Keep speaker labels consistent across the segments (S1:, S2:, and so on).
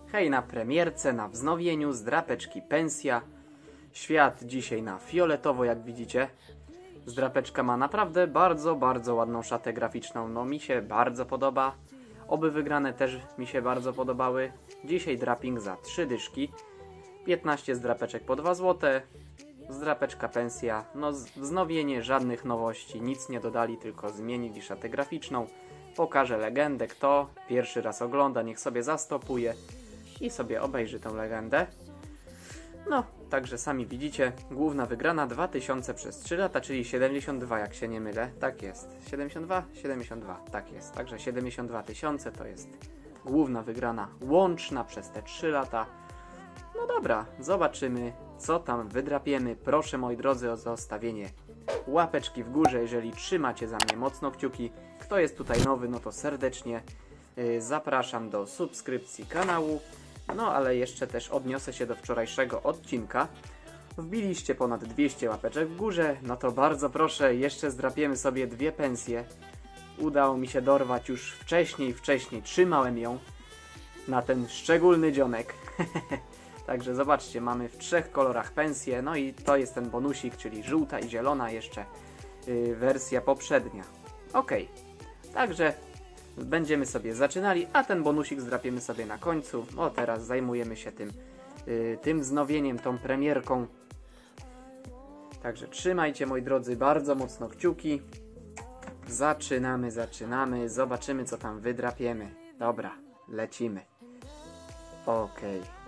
S1: Hej na premierce, na wznowieniu, z drapeczki Pensja. Świat dzisiaj na fioletowo, jak widzicie. Zdrapeczka ma naprawdę bardzo ładną szatę graficzną. No mi się bardzo podoba. Oby wygrane też mi się bardzo podobały. Dzisiaj draping za 3 dyszki. 15 zdrapeczek po 2 zł. Zdrapeczka Pensja. No wznowienie, żadnych nowości. Nic nie dodali, tylko zmienili szatę graficzną. Pokażę legendę. Kto pierwszy raz ogląda, niech sobie zastopuje i sobie obejrzy tę legendę. No, także sami widzicie, główna wygrana 2000 przez 3 lata, czyli 72, jak się nie mylę. Tak jest. 72? 72, tak jest. Także 72 000 to jest główna wygrana łączna przez te 3 lata. No dobra, zobaczymy, co tam wydrapiemy. Proszę, moi drodzy, o zostawienie łapeczki w górze, jeżeli trzymacie za mnie mocno kciuki. Kto jest tutaj nowy, no to serdecznie zapraszam do subskrypcji kanału. No ale jeszcze też odniosę się do wczorajszego odcinka. Wbiliście ponad 200 łapeczek w górze, no to bardzo proszę, jeszcze zdrapiemy sobie 2 pensje. Udało mi się dorwać już wcześniej, trzymałem ją na ten szczególny dzionek. Także zobaczcie, mamy w 3 kolorach pensję, no i to jest ten bonusik, czyli żółta i zielona jeszcze wersja poprzednia. Ok, także będziemy sobie zaczynali, a ten bonusik zdrapiemy sobie na końcu. O, teraz zajmujemy się tym wznowieniem, tą premierką. Także trzymajcie, moi drodzy, bardzo mocno kciuki. Zaczynamy. Zobaczymy, co tam wydrapiemy. Dobra, lecimy. Ok,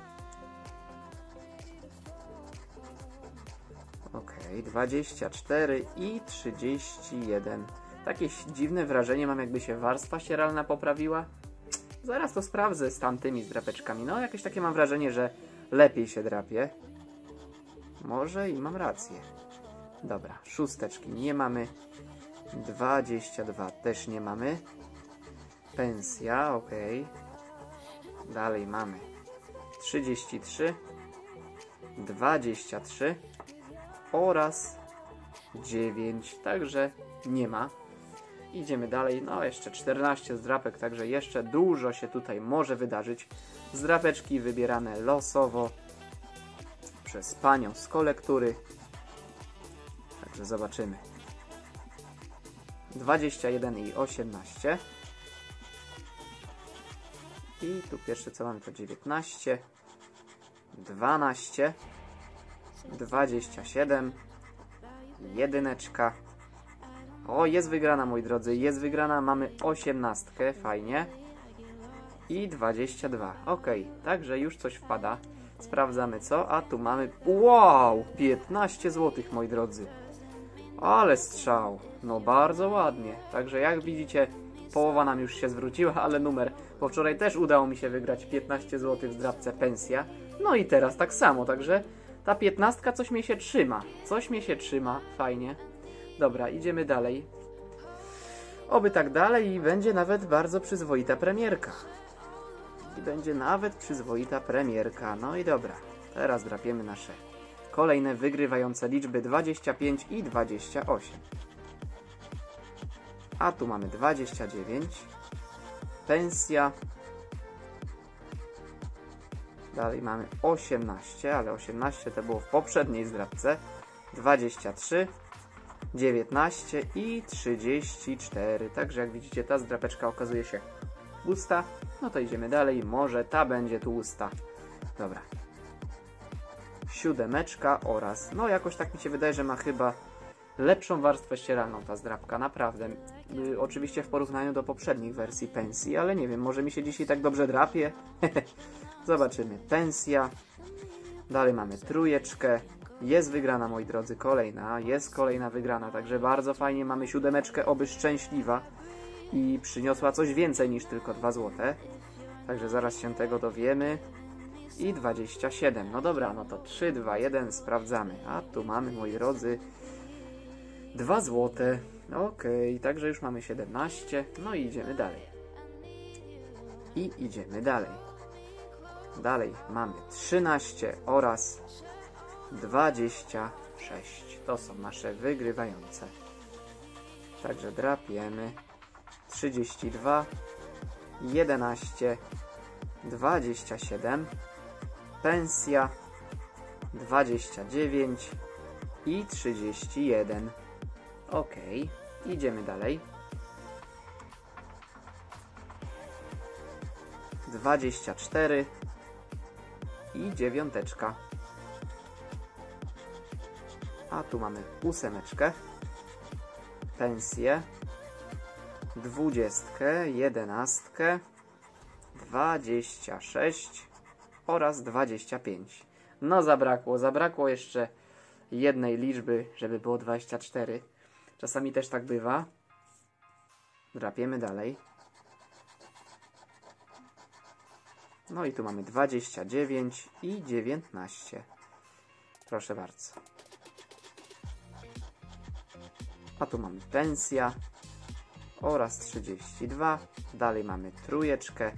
S1: 24 i 31. Takie dziwne wrażenie mam, jakby się warstwa ścieralna poprawiła. Zaraz to sprawdzę z tamtymi zdrapeczkami. No, jakieś takie mam wrażenie, że lepiej się drapie. Może i mam rację. Dobra, szósteczki nie mamy. 22 też nie mamy. Pensja, ok. Dalej mamy 33, 23 oraz 9. Także nie ma. Idziemy dalej, no jeszcze 14 zdrapek, także jeszcze dużo się tutaj może wydarzyć. Zdrapeczki wybierane losowo przez panią z kolektury. Także zobaczymy. 21 i 18. I tu pierwsze co mamy to 19, 12, 27, jedyneczka. O, jest wygrana, moi drodzy, jest wygrana, mamy 18, fajnie. I 22, ok, także już coś wpada. Sprawdzamy co, a tu mamy, wow, 15 zł, moi drodzy. Ale strzał, no bardzo ładnie. Także jak widzicie, połowa nam już się zwróciła, ale numer, bo wczoraj też udało mi się wygrać 15 zł w zdrapce Pensja. No i teraz tak samo, także ta 15 coś mnie się trzyma, fajnie. Dobra, idziemy dalej. Oby tak dalej i będzie nawet bardzo przyzwoita premierka. No i dobra, teraz drapiemy nasze kolejne wygrywające liczby 25 i 28. A tu mamy 29. Pensja. Dalej mamy 18, ale 18 to było w poprzedniej zdrapce. 23. 19 i 34. Także jak widzicie, ta zdrapeczka okazuje się pusta. No to idziemy dalej. Może ta będzie tłusta. Dobra. 7 oraz... No jakoś tak mi się wydaje, że ma chyba lepszą warstwę ścieralną ta zdrapka. Naprawdę. Oczywiście w porównaniu do poprzednich wersji pensji, ale nie wiem, może mi się dzisiaj tak dobrze drapie. Zobaczymy. Pensja. Dalej mamy trójeczkę. Jest wygrana, moi drodzy, jest kolejna wygrana, także bardzo fajnie, mamy 7, oby szczęśliwa i przyniosła coś więcej niż tylko 2 zł. Także zaraz się tego dowiemy. I 27, no dobra, no to 3, 2, 1, sprawdzamy. A tu mamy, moi drodzy, 2 zł. Ok, także już mamy 17, no i idziemy dalej. Dalej mamy 13 oraz 26. To są nasze wygrywające. Także drapiemy. 32, 11, 27, pensja 29 i 31. Ok, idziemy dalej. 24 i dziewiąteczka. A tu mamy 8, pensję, 20, 11, 26 oraz 25. No zabrakło jeszcze jednej liczby, żeby było 24. Czasami też tak bywa. Drapiemy dalej. No i tu mamy 29 i 19. Proszę bardzo. A tu mamy pensja oraz 32. Dalej mamy trójeczkę.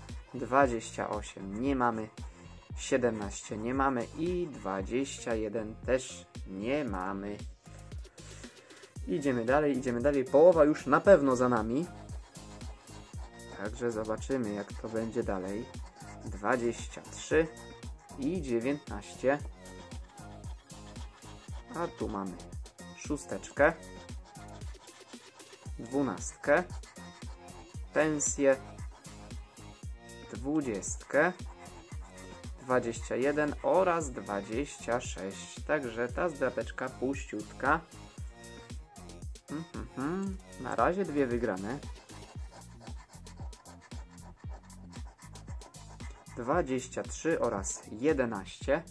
S1: 28 nie mamy. 17 nie mamy i 21 też nie mamy. Idziemy dalej. Połowa już na pewno za nami. Także zobaczymy, jak to będzie dalej. 23 i 19. A tu mamy szósteczkę, 12, pensję, 20, 21 oraz 26. Także ta zdrapeczka puściutka. Na razie dwie wygrane. 23 oraz 11.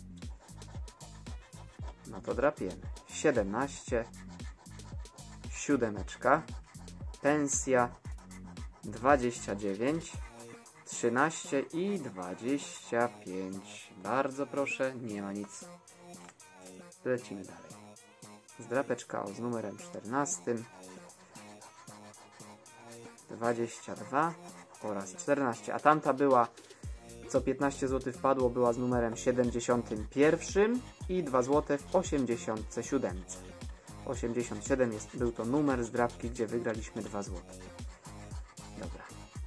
S1: No to drapiemy. 17, siódemeczka, pensja, 29, 13 i 25. Bardzo proszę, nie ma nic. Lecimy dalej. Zdrapeczka z numerem 14, 22 oraz 14. A tamta była, co 15 zł wpadło, była z numerem 71 i 2 zł w 87. 87 był to numer zdrapki, gdzie wygraliśmy 2 zł. Dobra.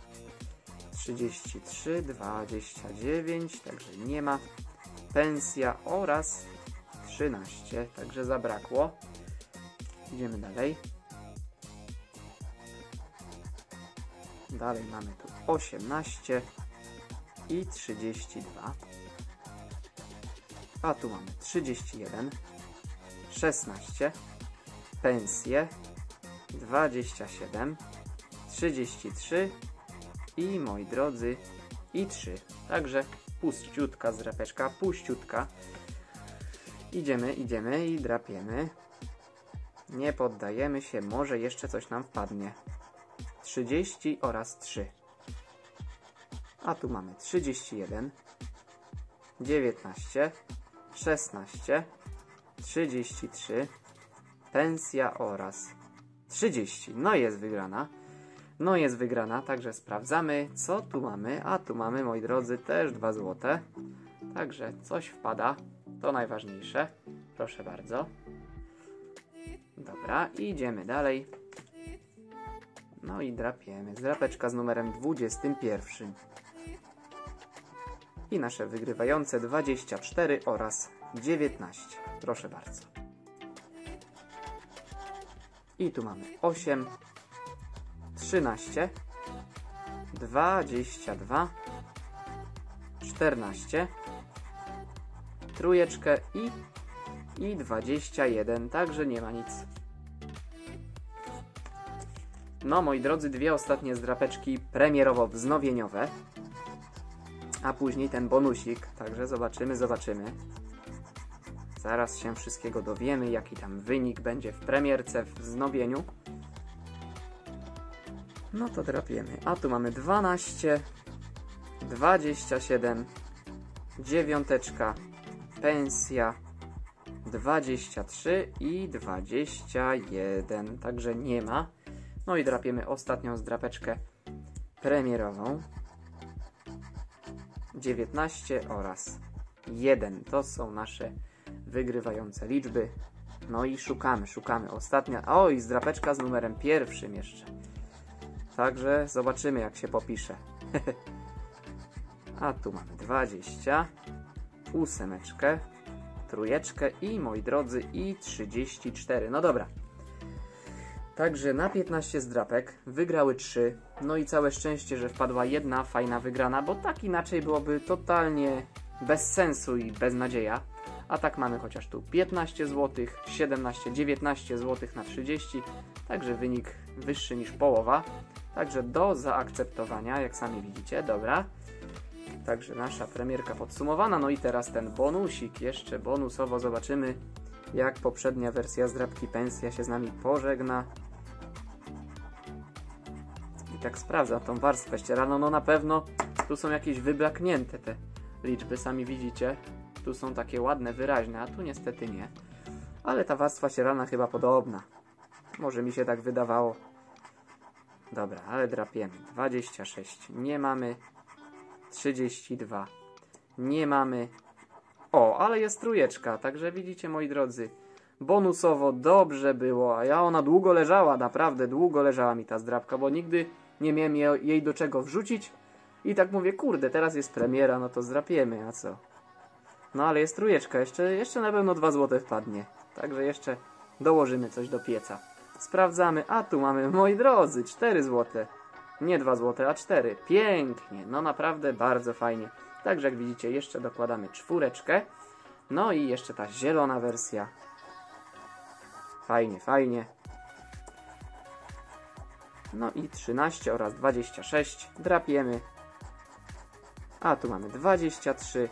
S1: 33, 29, także nie ma. Pensja oraz 13, także zabrakło. Idziemy dalej. Dalej mamy tu 18 i 32. A tu mamy 31, 16, pensję, 27, 33 i moi drodzy i 3. Także puściutka zdrapeczka, puściutka. Idziemy i drapiemy. Nie poddajemy się, może jeszcze coś nam wpadnie. 30 oraz 3. A tu mamy 31, 19, 16, 33, pensja oraz 30. No jest wygrana, także sprawdzamy, co tu mamy. A tu mamy, moi drodzy, też 2 złote. Także coś wpada, to najważniejsze. Proszę bardzo. Dobra, idziemy dalej. No i drapiemy. Zdrapeczka z numerem 21. I nasze wygrywające 24 oraz 19. Proszę bardzo. I tu mamy 8, 13, 22, 14, trójeczkę i 21. Także nie ma nic. No, moi drodzy, dwie ostatnie zdrapeczki premierowo-wznowieniowe. A później ten bonusik. Także zobaczymy. Zaraz się wszystkiego dowiemy, jaki tam wynik będzie w premierce, w wznowieniu. No to drapiemy. A tu mamy 12, 27, dziewiąteczka, pensja, 23 i 21. Także nie ma. No i drapiemy ostatnią zdrapeczkę premierową. 19 oraz 1. To są nasze wygrywające liczby. No i szukamy. Ostatnia. Oj, zdrapeczka z numerem 1 jeszcze. Także zobaczymy, jak się popisze. A tu mamy 20, 8, trójeczkę i moi drodzy i 34. No dobra. Także na 15 zdrapek wygrały 3. No i całe szczęście, że wpadła jedna fajna wygrana, bo tak inaczej byłoby totalnie bez sensu i beznadzieja. A tak mamy chociaż tu 15 zł, 17, 19 zł na 30. Także wynik wyższy niż połowa. Także do zaakceptowania, jak sami widzicie. Dobra. Także nasza premierka podsumowana. No i teraz ten bonusik. Jeszcze bonusowo zobaczymy, jak poprzednia wersja zdrabki pensja się z nami pożegna. I tak sprawdzam tą warstwę ścieraną. No na pewno tu są jakieś wyblaknięte te liczby, sami widzicie. Tu są takie ładne, wyraźne, a tu niestety nie. Ale ta warstwa ścierana chyba podobna. Może mi się tak wydawało. Dobra, ale drapiemy. 26 nie mamy. 32 nie mamy. O, ale jest trójeczka, także widzicie, moi drodzy, bonusowo dobrze było, a ona długo leżała, naprawdę długo leżała mi ta zdrabka, bo nigdy nie miałem jej do czego wrzucić i tak mówię, kurde, teraz jest premiera, no to zdrapiemy, a co? No ale jest trójeczka, jeszcze na pewno 2 zł wpadnie, także jeszcze dołożymy coś do pieca. Sprawdzamy, a tu mamy, moi drodzy, 4 zł. Nie 2 zł, a 4. Pięknie, no naprawdę bardzo fajnie. Także jak widzicie, jeszcze dokładamy 4. No i jeszcze ta zielona wersja. Fajnie, fajnie. No i 13 oraz 26 drapiemy. A tu mamy 23,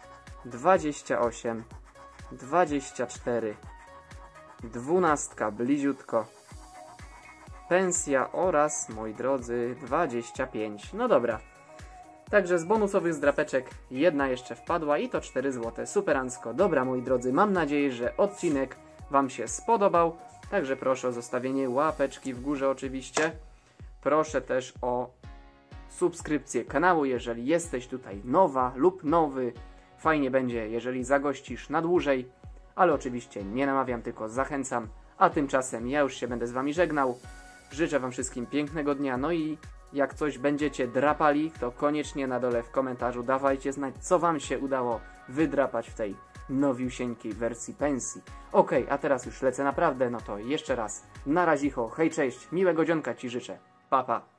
S1: 28, 24, 12 bliziutko. Pensja oraz, moi drodzy, 25. No dobra. Także z bonusowych zdrapeczek jedna jeszcze wpadła i to 4 zł. Superancko. Dobra, moi drodzy, mam nadzieję, że odcinek Wam się spodobał. Także proszę o zostawienie łapeczki w górze oczywiście. Proszę też o subskrypcję kanału, jeżeli jesteś tutaj nowa lub nowy. Fajnie będzie, jeżeli zagościsz na dłużej. Ale oczywiście nie namawiam, tylko zachęcam. A tymczasem ja już się będę z Wami żegnał. Życzę Wam wszystkim pięknego dnia, no i jak coś będziecie drapali, to koniecznie na dole w komentarzu dawajcie znać, co Wam się udało wydrapać w tej nowiusieńkiej wersji pensji. Okej, a teraz już lecę naprawdę, no to jeszcze raz, na razicho, hej, cześć, miłego dzionka Ci życzę, pa pa.